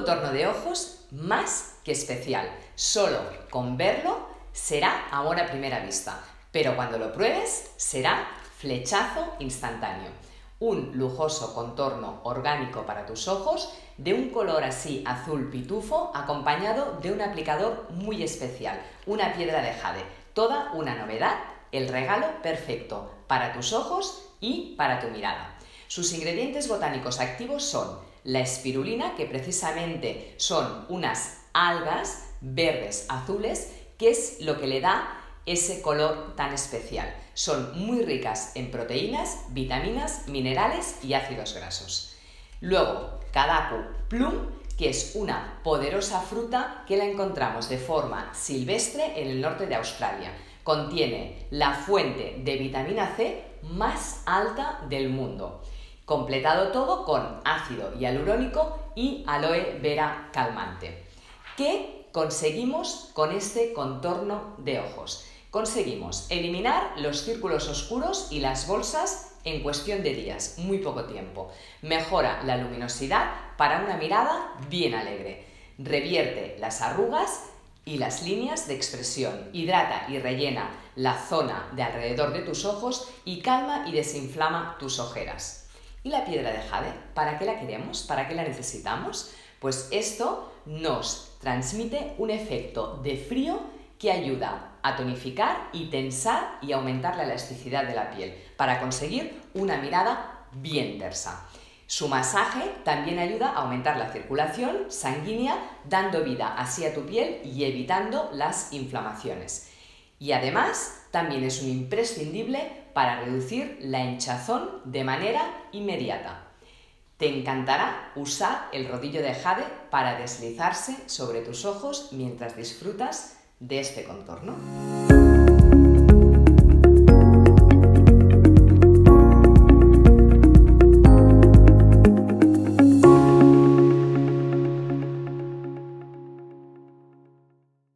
contorno de ojos más que especial. Solo con verlo será amor a primera vista, pero cuando lo pruebes será flechazo instantáneo. Un lujoso contorno orgánico para tus ojos, de un color así azul pitufo, acompañado de un aplicador muy especial, una piedra de jade. Toda una novedad, el regalo perfecto para tus ojos y para tu mirada. Sus ingredientes botánicos activos son la espirulina, que precisamente son unas algas verdes azules, que es lo que le da ese color tan especial. Son muy ricas en proteínas, vitaminas, minerales y ácidos grasos. Luego, Kadaku Plum, que es una poderosa fruta que la encontramos de forma silvestre en el norte de Australia. Contiene la fuente de vitamina C más alta del mundo. Completado todo con ácido hialurónico y aloe vera calmante. ¿Qué conseguimos con este contorno de ojos? Conseguimos eliminar los círculos oscuros y las bolsas en cuestión de días, muy poco tiempo. Mejora la luminosidad para una mirada bien alegre. Revierte las arrugas y las líneas de expresión. Hidrata y rellena la zona de alrededor de tus ojos y calma y desinflama tus ojeras. ¿Y la piedra de jade? ¿Para qué la queremos? ¿Para qué la necesitamos? Pues esto nos transmite un efecto de frío que ayuda a tonificar y tensar y aumentar la elasticidad de la piel para conseguir una mirada bien tersa. Su masaje también ayuda a aumentar la circulación sanguínea, dando vida así a tu piel y evitando las inflamaciones. Y además también es un imprescindible para reducir la hinchazón de manera inmediata. Te encantará usar el rodillo de jade para deslizarse sobre tus ojos mientras disfrutas de este contorno.